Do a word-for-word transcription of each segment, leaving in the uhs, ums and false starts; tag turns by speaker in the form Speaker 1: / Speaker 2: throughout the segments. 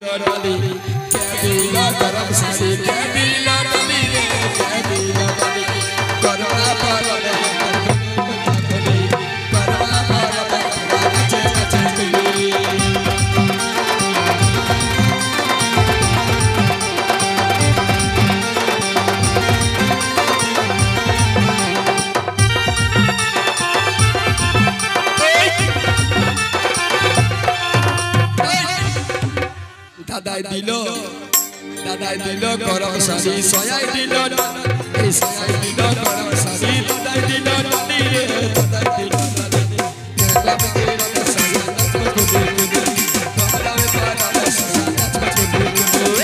Speaker 1: दादाई दिलो दादाई दिलो गरम सारी सोयाई दिलो ए सोयाई दिलो गरम सारी दादाई दिलो दादी रे दादाई दिलो दादी केला में केला में सारी नाच को दे दे कमला में पारा में सारी नाच को दे दे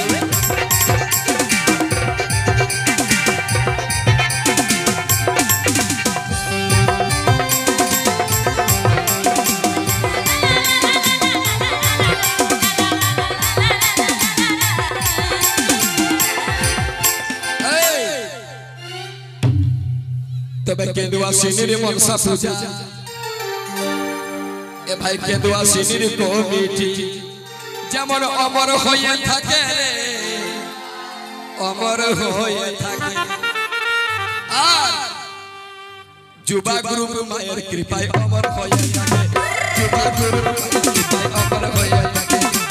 Speaker 1: तबे केदुआ सिनिर मनसा पूजा ए भाई केदुआ सिनिर कमिटी जेमन अमर हये थाके रे अमर हये थाके आर जुबा ग्रुप मायर कृपाय अमर हये थाके जुबा ग्रुप मायर कृपाय अमर हये थाके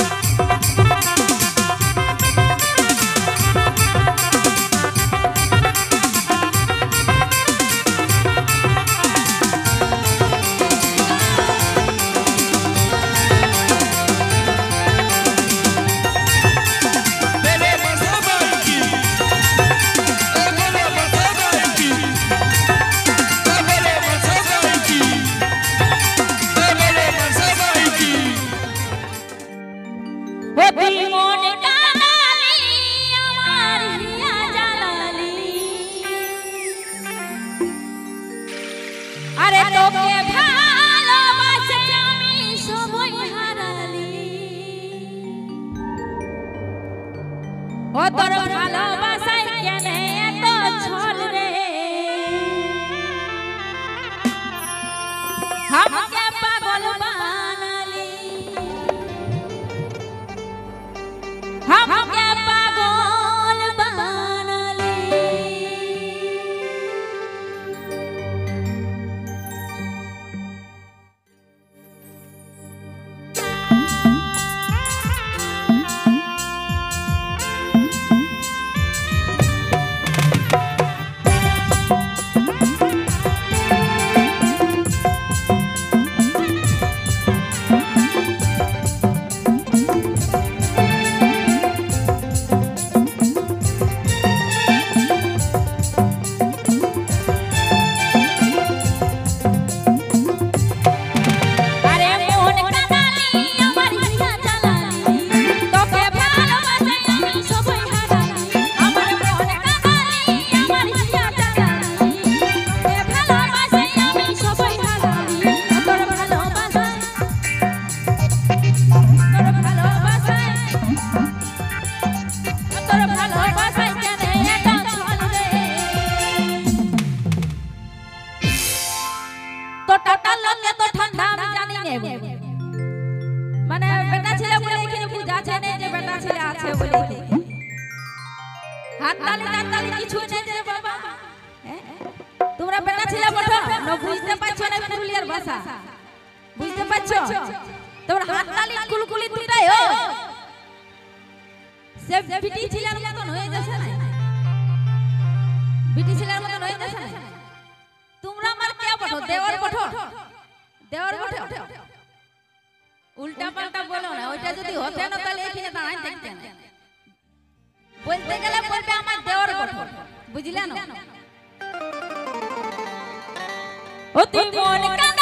Speaker 2: अरे तोके भालोबासे आमी सबई हाराली ओ तोर भालोबासाय केने एत छल रे हमके पागल बनाली हमके पागल बनाली माने बेटा छिले बोले कि पूजा छे ने जे बेटा छिले आछे बोले कि हाथ ताली ताली किछु नै रे बाबा তোমরা বেটা ছিলে বটো ন বুঝতে পারছো না পুরুলিয়ার ভাষা বুঝতে পারছো তোমরা হাত তালি কুলকুলি দুটাই ও সে বিটি ছিলার মতন হয়ে যাচ্ছে না বিটি ছিলার মতন হয়ে যাচ্ছে না তোমরা আমার কে বটো দেওর বটো দেওর বটো उल्टा पाल्टा बोलो ना ওইটা যদি হতে না তাহলে এখানে দাঁড়াই দেখতেন বলতে গেলে বলবে আমার দেওর বটো বুঝলা না ও তুই মন কানা